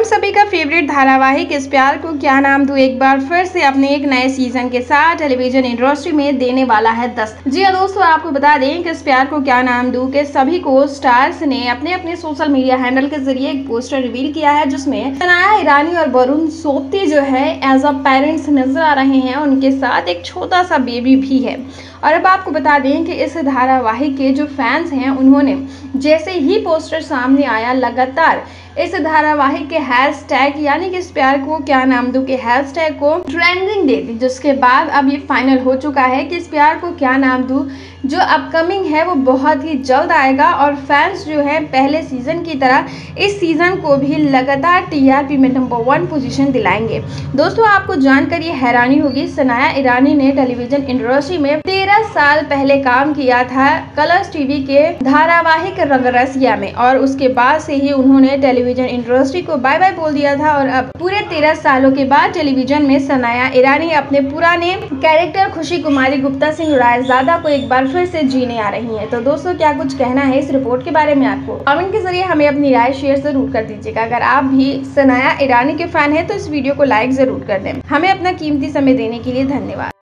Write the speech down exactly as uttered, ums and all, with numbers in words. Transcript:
सभी का फेवरेट धारावाहिक इस प्यार को क्या नाम दूं एक बार फिर से अपने एक नए सीजन के साथ टेलीविजन इंडस्ट्री में देने वाला है दस्तक। जी हां दोस्तों, आपको बता दें कि इस प्यार को क्या नाम दूं के सभी को स्टार्स ने अपने अपने सोशल मीडिया हैंडल के जरिए एक पोस्टर रिवील किया है, जिसमें सनाया ईरानी और वरुण सोबती जो है एज अ पेरेंट्स नजर आ रहे हैं। उनके साथ एक छोटा सा बेबी भी है। और अब आपको बता दें कि इस धारावाहिक के जो फैंस हैं, उन्होंने जैसे ही पोस्टर सामने आया लगातार इस धारावाहिक के हैशटैग यानी कि इस प्यार को क्या नाम दूं के हैशटैग को ट्रेंडिंग दे दी, जिसके बाद अब ये फाइनल हो चुका है कि इस प्यार को क्या नाम दूं जो अपकमिंग है वो बहुत ही जल्द आएगा। और फैंस जो है पहले सीजन की तरह इस सीजन को भी लगातार टीआरपी में नंबर वन पोजीशन दिलाएंगे। दोस्तों, आपको जानकर ये हैरानी होगी, सनाया ईरानी ने टेलीविजन इंडस्ट्री में तेरह साल पहले काम किया था कलर्स टीवी के धारावाहिक रंगरसिया में, और उसके बाद से ही उन्होंने टेलीविजन इंडस्ट्री को बाय बाय बोल दिया था। और अब पूरे तेरह सालों के बाद टेलीविजन में सनाया ईरानी अपने पुराने कैरेक्टर खुशी कुमारी गुप्ता सिंह रायजादा को एक बार फिर से जीने आ रही हैं। तो दोस्तों, क्या कुछ कहना है इस रिपोर्ट के बारे में आपको? कमेंट के जरिए हमें अपनी राय शेयर जरूर कर दीजिएगा। अगर आप भी सनाया ईरानी के फैन हैं तो इस वीडियो को लाइक जरूर कर दें। हमें अपना कीमती समय देने के लिए धन्यवाद।